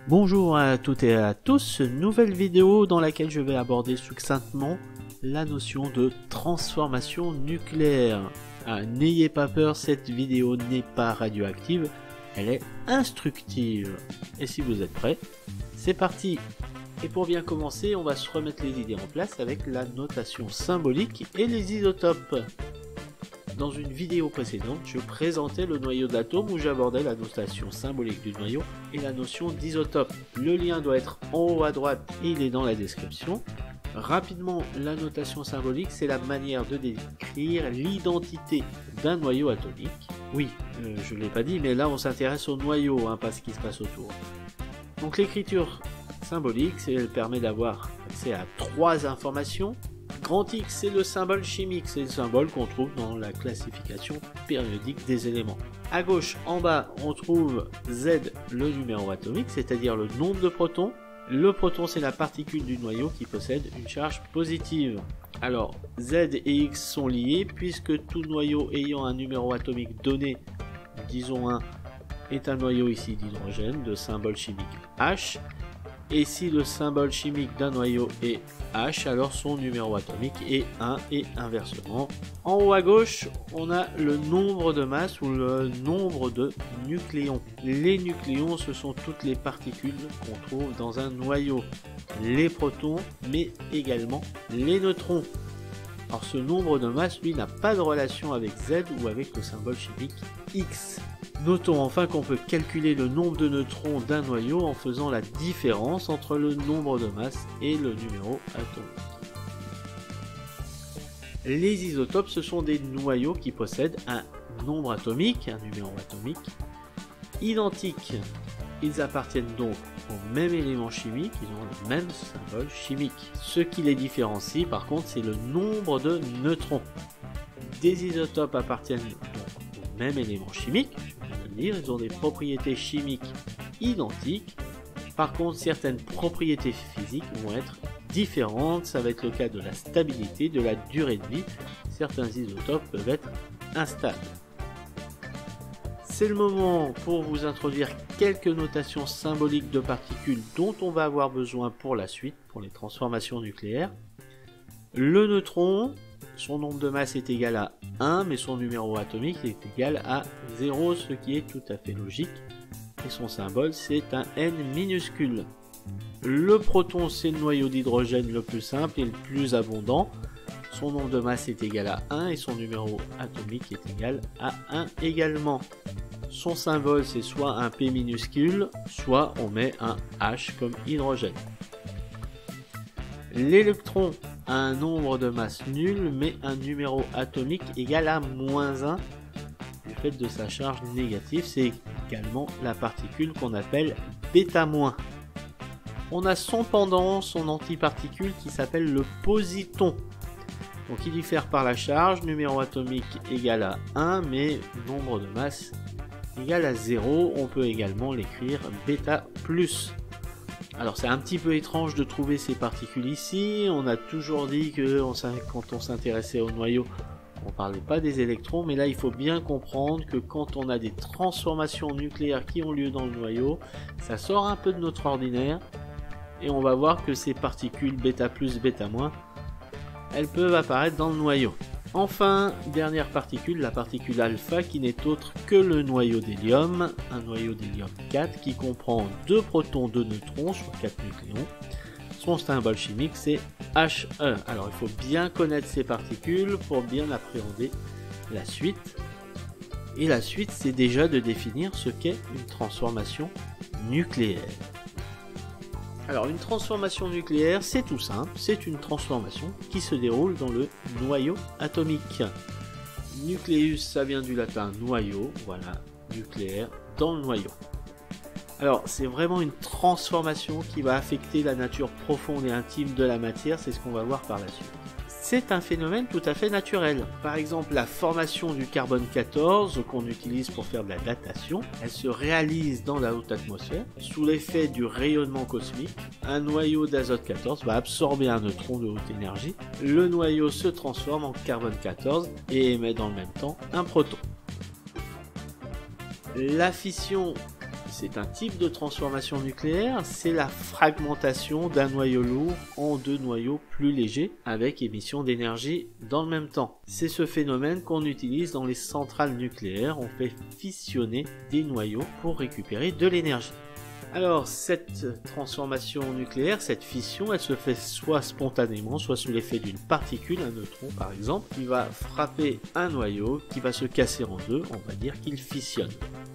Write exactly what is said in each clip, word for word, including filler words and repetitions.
Bonjour à toutes et à tous, nouvelle vidéo dans laquelle je vais aborder succinctement la notion de transformation nucléaire. Ah, n'ayez pas peur, cette vidéo n'est pas radioactive, elle est instructive. Et si vous êtes prêts, c'est parti. Et pour bien commencer, on va se remettre les idées en place avec la notation symbolique et les isotopes. Dans une vidéo précédente, je présentais le noyau de l'atome où j'abordais la notation symbolique du noyau et la notion d'isotope. Le lien doit être en haut à droite et il est dans la description. Rapidement, la notation symbolique, c'est la manière de décrire l'identité d'un noyau atomique. Oui, euh, je ne l'ai pas dit, mais là on s'intéresse au noyau, hein, pas ce qui se passe autour. Donc l'écriture symbolique, elle permet d'avoir accès à trois informations. Grand X, c'est le symbole chimique, c'est le symbole qu'on trouve dans la classification périodique des éléments. À gauche, en bas, on trouve Z, le numéro atomique, c'est-à-dire le nombre de protons. Le proton, c'est la particule du noyau qui possède une charge positive. Alors, Z et X sont liés puisque tout noyau ayant un numéro atomique donné, disons un, est un noyau ici d'hydrogène de symbole chimique H. Et si le symbole chimique d'un noyau est H, alors son numéro atomique est un et inversement. En haut à gauche, on a le nombre de masse ou le nombre de nucléons. Les nucléons, ce sont toutes les particules qu'on trouve dans un noyau. Les protons, mais également les neutrons. Alors ce nombre de masse, lui, n'a pas de relation avec Z ou avec le symbole chimique X. Notons enfin qu'on peut calculer le nombre de neutrons d'un noyau en faisant la différence entre le nombre de masse et le numéro atomique. Les isotopes, ce sont des noyaux qui possèdent un nombre atomique, un numéro atomique, identique. Ils appartiennent donc au même élément chimique, ils ont le même symbole chimique. Ce qui les différencie, par contre, c'est le nombre de neutrons. Des isotopes appartiennent donc au même élément chimique, ils ont des propriétés chimiques identiques. Par contre, certaines propriétés physiques vont être différentes. Ça va être le cas de la stabilité, de la durée de vie. Certains isotopes peuvent être instables. C'est le moment pour vous introduire quelques notations symboliques de particules dont on va avoir besoin pour la suite, pour les transformations nucléaires. Le neutron, son nombre de masse est égal à un, mais son numéro atomique est égal à zéro, ce qui est tout à fait logique. Et son symbole, c'est un N minuscule. Le proton, c'est le noyau d'hydrogène le plus simple et le plus abondant. Son nombre de masse est égal à un et son numéro atomique est égal à un également. Son symbole, c'est soit un P minuscule, soit on met un H comme hydrogène. L'électron a un nombre de masse nul, mais un numéro atomique égal à moins un du fait de sa charge négative. C'est également la particule qu'on appelle β-. On a son pendant, son antiparticule qui s'appelle le positon. Donc il diffère par la charge, numéro atomique égal à un, mais nombre de masse égal à zéro. On peut également l'écrire β plus. Alors c'est un petit peu étrange de trouver ces particules ici. On a toujours dit que on, quand on s'intéressait au noyau, on ne parlait pas des électrons, mais là il faut bien comprendre que quand on a des transformations nucléaires qui ont lieu dans le noyau, ça sort un peu de notre ordinaire, et on va voir que ces particules β plus, β-, elles peuvent apparaître dans le noyau. Enfin, dernière particule, la particule alpha qui n'est autre que le noyau d'hélium, un noyau d'hélium quatre qui comprend deux protons, deux neutrons sur quatre nucléons. Son symbole chimique c'est H E. Alors il faut bien connaître ces particules pour bien appréhender la suite. Et la suite, c'est déjà de définir ce qu'est une transformation nucléaire. Alors une transformation nucléaire, c'est tout simple, c'est une transformation qui se déroule dans le noyau atomique. Nucléus, ça vient du latin noyau, voilà, nucléaire, dans le noyau. Alors c'est vraiment une transformation qui va affecter la nature profonde et intime de la matière, c'est ce qu'on va voir par la suite. C'est un phénomène tout à fait naturel. Par exemple, la formation du carbone quatorze qu'on utilise pour faire de la datation, elle se réalise dans la haute atmosphère. Sous l'effet du rayonnement cosmique, un noyau d'azote quatorze va absorber un neutron de haute énergie. Le noyau se transforme en carbone quatorze et émet dans le même temps un proton. La fission c'est un type de transformation nucléaire, c'est la fragmentation d'un noyau lourd en deux noyaux plus légers avec émission d'énergie dans le même temps. C'est ce phénomène qu'on utilise dans les centrales nucléaires, on fait fissionner des noyaux pour récupérer de l'énergie. Alors cette transformation nucléaire, cette fission, elle se fait soit spontanément, soit sous l'effet d'une particule, un neutron par exemple, qui va frapper un noyau, qui va se casser en deux, on va dire qu'il fissionne.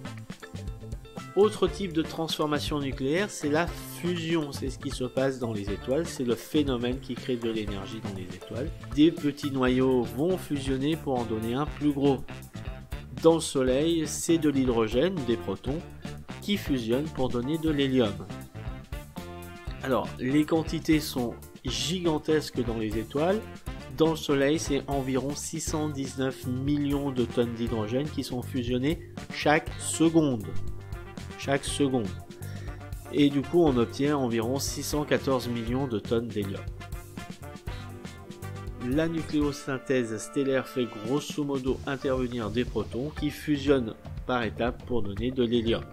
Autre type de transformation nucléaire, c'est la fusion, c'est ce qui se passe dans les étoiles, c'est le phénomène qui crée de l'énergie dans les étoiles. Des petits noyaux vont fusionner pour en donner un plus gros. Dans le Soleil, c'est de l'hydrogène, des protons, qui fusionnent pour donner de l'hélium. Alors, les quantités sont gigantesques dans les étoiles. Dans le Soleil, c'est environ six cent dix-neuf millions de tonnes d'hydrogène qui sont fusionnées chaque seconde. Chaque seconde. Et du coup, on obtient environ six cent quatorze millions de tonnes d'hélium. La nucléosynthèse stellaire fait grosso modo intervenir des protons qui fusionnent par étapes pour donner de l'hélium.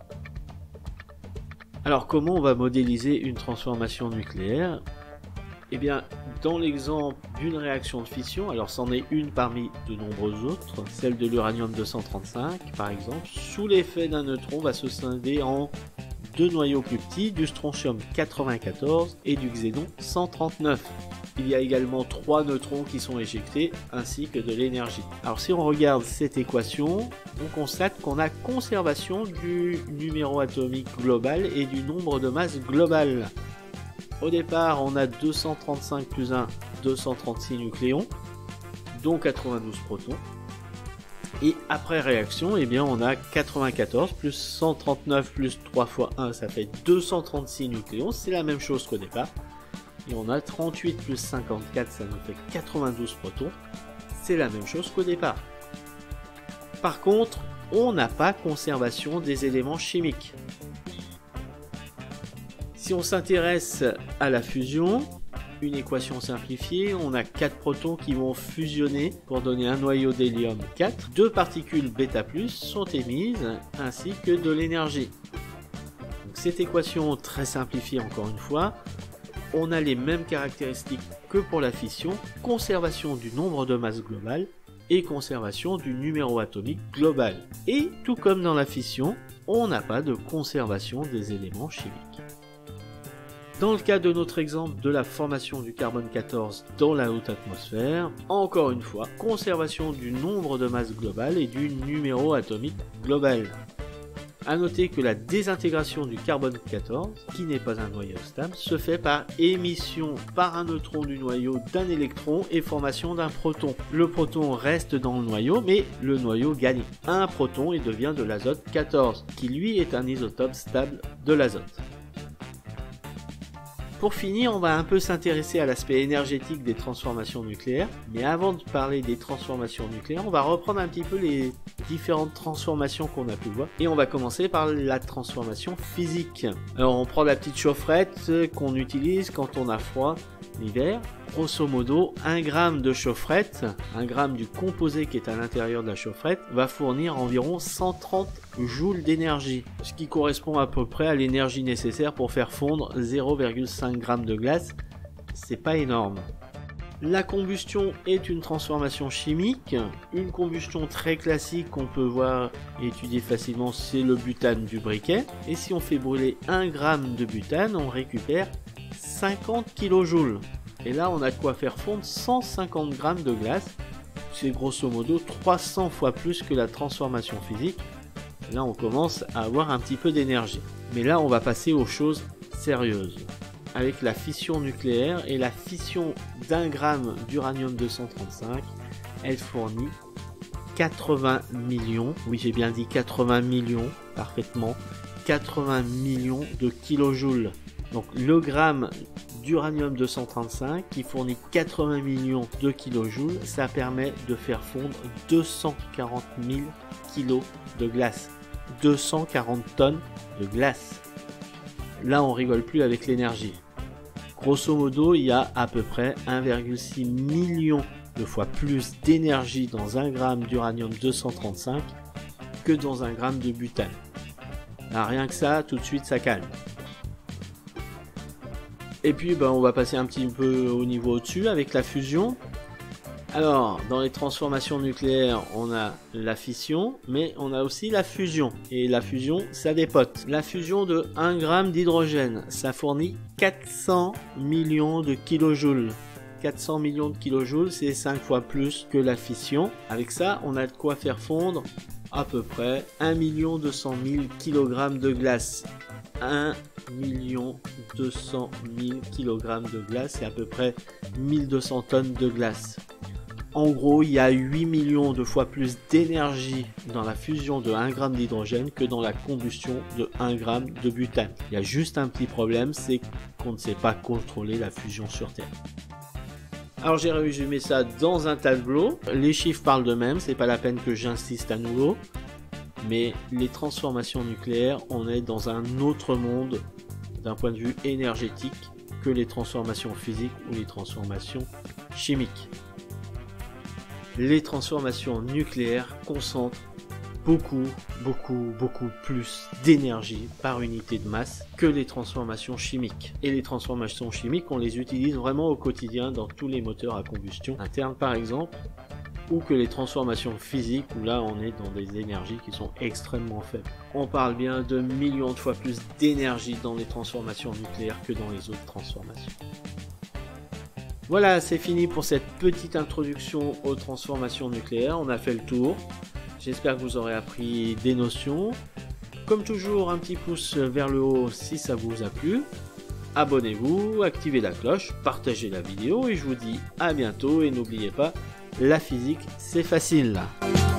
Alors comment on va modéliser une transformation nucléaire? Eh bien, dans l'exemple d'une réaction de fission, alors c'en est une parmi de nombreuses autres, celle de l'uranium deux cent trente-cinq par exemple, sous l'effet d'un neutron va se scinder en deux noyaux plus petits, du strontium quatre-vingt-quatorze et du xénon cent trente-neuf. Il y a également trois neutrons qui sont éjectés, ainsi que de l'énergie. Alors si on regarde cette équation, on constate qu'on a conservation du numéro atomique global et du nombre de masses globales. Au départ, on a deux cent trente-cinq plus un, deux cent trente-six nucléons, dont quatre-vingt-douze protons. Et après réaction, eh bien, on a quatre-vingt-quatorze plus cent trente-neuf plus trois fois un, ça fait deux cent trente-six nucléons, c'est la même chose qu'au départ. Et on a trente-huit plus cinquante-quatre, ça nous fait quatre-vingt-douze protons. C'est la même chose qu'au départ. Par contre, on n'a pas conservation des éléments chimiques. Si on s'intéresse à la fusion, une équation simplifiée, on a quatre protons qui vont fusionner pour donner un noyau d'hélium quatre. Deux particules bêta plus sont émises, ainsi que de l'énergie. Cette équation très simplifiée encore une fois, on a les mêmes caractéristiques que pour la fission, conservation du nombre de masses globales et conservation du numéro atomique global. Et tout comme dans la fission, on n'a pas de conservation des éléments chimiques. Dans le cas de notre exemple de la formation du carbone quatorze dans la haute atmosphère, encore une fois, conservation du nombre de masses globales et du numéro atomique global. A noter que la désintégration du carbone quatorze, qui n'est pas un noyau stable, se fait par émission par un neutron du noyau d'un électron et formation d'un proton. Le proton reste dans le noyau, mais le noyau gagne un proton et devient de l'azote quatorze, qui lui est un isotope stable de l'azote. Pour finir, on va un peu s'intéresser à l'aspect énergétique des transformations nucléaires. Mais avant de parler des transformations nucléaires, on va reprendre un petit peu les différentes transformations qu'on a pu voir. Et on va commencer par la transformation physique. Alors on prend la petite chaufferette qu'on utilise quand on a froid l'hiver. Grosso modo, un gramme de chaufferette, un gramme du composé qui est à l'intérieur de la chaufferette, va fournir environ cent trente joules d'énergie, ce qui correspond à peu près à l'énergie nécessaire pour faire fondre zéro virgule cinq grammes de glace. C'est pas énorme. La combustion est une transformation chimique. Une combustion très classique qu'on peut voir et étudier facilement, c'est le butane du briquet. Et si on fait brûler un gramme de butane, on récupère cinquante kilojoules. Et là, on a de quoi faire fondre cent cinquante grammes de glace. C'est grosso modo trois cents fois plus que la transformation physique. Et là, on commence à avoir un petit peu d'énergie. Mais là, on va passer aux choses sérieuses. Avec la fission nucléaire et la fission d'un gramme d'uranium deux cent trente-cinq, elle fournit quatre-vingts millions, oui j'ai bien dit quatre-vingts millions, parfaitement, quatre-vingts millions de kilojoules. Donc le gramme d'uranium deux cent trente-cinq qui fournit quatre-vingts millions de kilojoules, ça permet de faire fondre deux cent quarante mille kilos de glace, deux cent quarante tonnes de glace. Là on rigole plus avec l'énergie. Grosso modo, il y a à peu près un virgule six million de fois plus d'énergie dans un gramme d'uranium deux cent trente-cinq que dans un gramme de butane. Là, rien que ça, tout de suite, ça calme. Et puis, ben, on va passer un petit peu au niveau au-dessus avec la fusion. Alors, dans les transformations nucléaires, on a la fission, mais on a aussi la fusion. Et la fusion, ça dépote. La fusion de un gramme d'hydrogène, ça fournit quatre cents millions de kilojoules. quatre cents millions de kilojoules, c'est cinq fois plus que la fission. Avec ça, on a de quoi faire fondre à peu près un million deux cent mille kilogrammes de glace. un million deux cent mille kilogrammes de glace, c'est à peu près mille deux cents tonnes de glace. En gros, il y a huit millions de fois plus d'énergie dans la fusion de un gramme d'hydrogène que dans la combustion de un gramme de butane. Il y a juste un petit problème, c'est qu'on ne sait pas contrôler la fusion sur Terre. Alors j'ai résumé ça dans un tableau. Les chiffres parlent d'eux-mêmes, c'est pas la peine que j'insiste à nouveau. Mais les transformations nucléaires, on est dans un autre monde d'un point de vue énergétique que les transformations physiques ou les transformations chimiques. Les transformations nucléaires concentrent beaucoup, beaucoup, beaucoup plus d'énergie par unité de masse que les transformations chimiques. Et les transformations chimiques, on les utilise vraiment au quotidien dans tous les moteurs à combustion interne par exemple, ou que les transformations physiques où là on est dans des énergies qui sont extrêmement faibles. On parle bien de millions de fois plus d'énergie dans les transformations nucléaires que dans les autres transformations. Voilà, c'est fini pour cette petite introduction aux transformations nucléaires. On a fait le tour. J'espère que vous aurez appris des notions. Comme toujours, un petit pouce vers le haut si ça vous a plu. Abonnez-vous, activez la cloche, partagez la vidéo et je vous dis à bientôt. Et n'oubliez pas, la physique, c'est facile.